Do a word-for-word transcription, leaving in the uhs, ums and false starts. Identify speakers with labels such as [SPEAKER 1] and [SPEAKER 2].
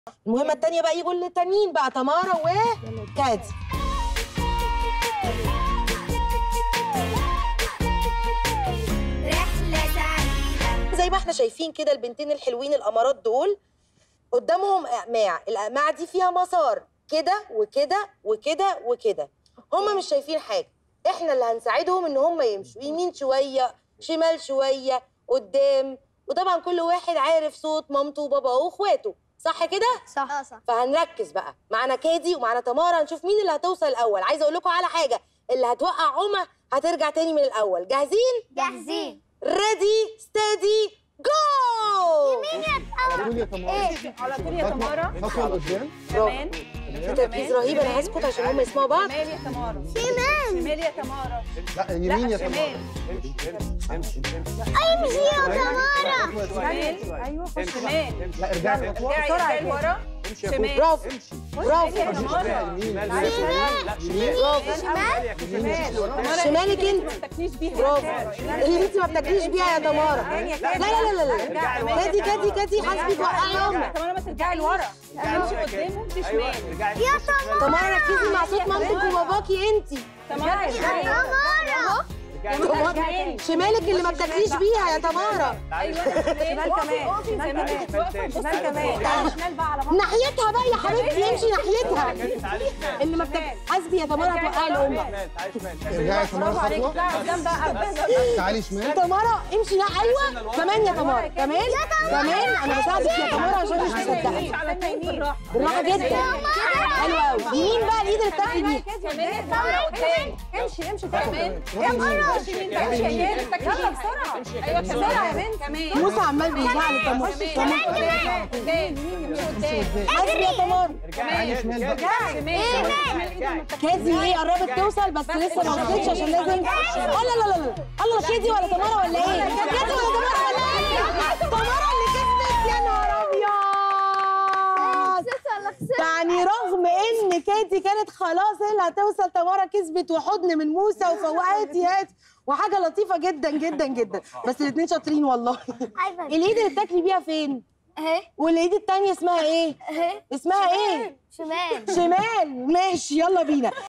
[SPEAKER 1] المهمة التانية بقى يجوا التانيين بقى تمارا وكادي.
[SPEAKER 2] رحلة سعيدة.
[SPEAKER 1] زي ما احنا شايفين كده البنتين الحلوين الأمارات دول قدامهم أقماع، الأقماع دي فيها مسار كده وكده وكده وكده. هم مش شايفين حاجة، احنا اللي هنساعدهم ان هم يمشوا يمين شوية شمال شوية قدام، وطبعا كل واحد عارف صوت مامته وباباه واخواته، صح كده؟
[SPEAKER 2] صح صح.
[SPEAKER 1] فهنركز بقى معانا كادي ومعانا تمارا نشوف مين اللي هتوصل الأول. عايزة أقول لكم على حاجة، اللي هتوقع عمى هترجع تاني من الأول. جاهزين؟
[SPEAKER 2] جاهزين.
[SPEAKER 1] ريدي ستيدي جو.
[SPEAKER 2] يمين يا تمارا.
[SPEAKER 3] ايه على طول يا تمارا.
[SPEAKER 4] خطوه لقدام.
[SPEAKER 3] كمان
[SPEAKER 1] في تركيز رهيب، انا هسكت عشان هم يسمعوا بعض.
[SPEAKER 3] شمال يا تمارا.
[SPEAKER 2] شمال.
[SPEAKER 3] شمال يا تمارا.
[SPEAKER 4] لا يمين يا
[SPEAKER 3] شمال.
[SPEAKER 4] تمارا.
[SPEAKER 2] امشي يا تمارا.
[SPEAKER 3] شمال. ايوه خش شمال.
[SPEAKER 4] لا ارجعي
[SPEAKER 3] ارجعي ارجعي لورا. شمال.
[SPEAKER 1] برافو برافو.
[SPEAKER 3] يا تمارا.
[SPEAKER 1] برافو. شمالك انت.
[SPEAKER 3] ما تكنيش بيها.
[SPEAKER 1] برافو. اللي انت ما بتاكليش بيها يا تمارا. لا لا لا لا. كادي كادي كادي حاسبي توقعي عمى.
[SPEAKER 3] تمارا ما ترجعي لورا. امشي قدام وامشي شمال.
[SPEAKER 2] يا تمارا.
[SPEAKER 1] تمارا ركزي مع صوت مامتك وباباكي انت.
[SPEAKER 3] تمارا
[SPEAKER 2] يا تمارا.
[SPEAKER 1] تمارا شمالك اللي ما بتاكليش بيها يا تمارا.
[SPEAKER 3] ايوه شمال كمان. شمال كمان. شمال كمان. شمال بقى على بعض.
[SPEAKER 1] ناحيتها بقى يا حبيبتي، امشي ناحيتها. اللي ما بتاكل حاسبي يا تمارا هتوقعي الامه.
[SPEAKER 4] ارجعي كمان خطوه. تعالي شمال.
[SPEAKER 1] تمارا امشي ناحية. ايوه كمان يا تمارا كمان كمان. انا بساعدك يا تمارا عشان مش مصدقه.
[SPEAKER 3] على التانيين بالراحه.
[SPEAKER 1] بالراحه جدا. حلو قوي. يمين بقى الايد اللي بتاكلي بيها.
[SPEAKER 3] كمان تمارا قدام. امشي امشي كمان.
[SPEAKER 2] تمارا.
[SPEAKER 3] امشي من امشي يا بنت. يلا بسرعه. ايوه بسرعه يا بنت. كمان.
[SPEAKER 1] موسى عمال بيزعل التمارا.
[SPEAKER 3] كمان كمان قدام. امشي قدام.
[SPEAKER 1] حاسبي يا تمارا.
[SPEAKER 4] تعالي شمال بقى.
[SPEAKER 3] شمال.
[SPEAKER 1] كادي ايه قربت توصل بس لسه ما وصلتش عشان لازم. لا لا لا لا الله. كادي ولا تمارا ولا ايه؟ كادي ولا تمارا ولا ايه؟ تمارا اللي كسبت. يا نهار ابيض. يعني رغم ان كادي كانت خلاص هي اللي هتوصل، تمارا كسبت وحضن من موسى وفوقاتي هاتي وحاجه لطيفه جدا جدا جدا. بس الاثنين شاطرين والله. الايد اللي بتاكلي بيها فين؟
[SPEAKER 2] اهي
[SPEAKER 1] والايد الثانيه اسمها ايه؟
[SPEAKER 2] اهي.
[SPEAKER 1] اسمها ايه؟
[SPEAKER 2] شمال.
[SPEAKER 1] شمال. ماشي يلا بينا.